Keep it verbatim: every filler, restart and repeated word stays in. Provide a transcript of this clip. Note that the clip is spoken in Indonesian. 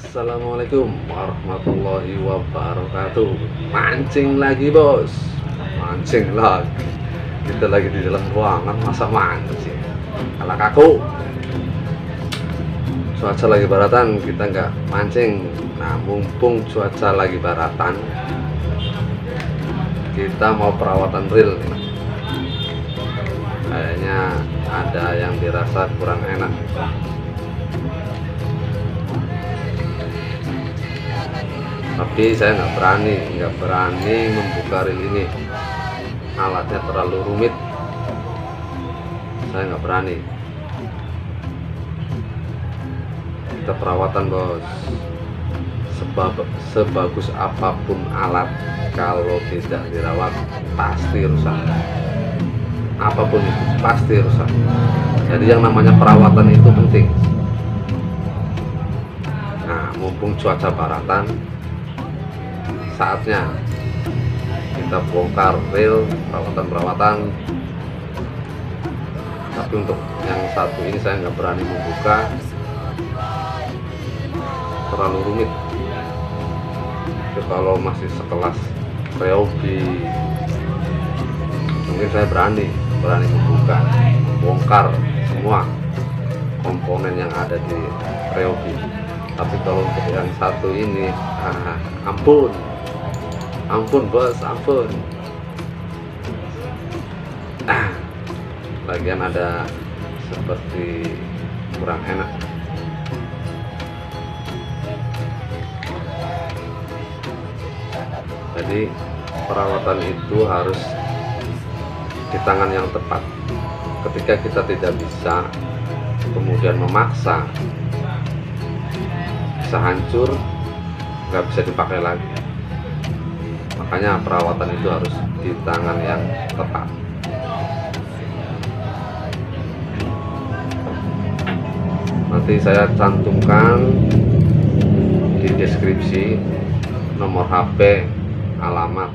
Assalamualaikum warahmatullahi wabarakatuh. Mancing lagi bos, mancing lagi. Kita lagi di dalam ruangan, masa mancing? Kalau kaku, cuaca lagi baratan, kita nggak mancing. Nah, mumpung cuaca lagi baratan, kita mau perawatan reel nih. Kayaknya ada yang dirasa kurang enak. Tapi saya nggak berani nggak berani membuka reel ini, alatnya terlalu rumit, saya nggak berani. Kita perawatan bos. Sebab sebagus apapun alat, kalau tidak dirawat pasti rusak. Apapun itu pasti rusak. Jadi yang namanya perawatan itu penting. Nah, mumpung cuaca baratan, saatnya kita bongkar reel perawatan-perawatan. Tapi untuk yang satu ini saya nggak berani membuka, terlalu rumit. Tapi kalau masih sekelas Ryobi, mungkin saya berani berani membuka, bongkar semua komponen yang ada di Ryobi. Tapi kalau untuk yang satu ini, ah, ampun ampun bos, ampun. Ah, bagian ada seperti kurang enak. Jadi perawatan itu harus di tangan yang tepat. Ketika kita tidak bisa, kemudian memaksa, bisa hancur, nggak bisa dipakai lagi. Makanya perawatan itu harus di tangan yang tepat. Nanti saya cantumkan di deskripsi nomor H P, alamat.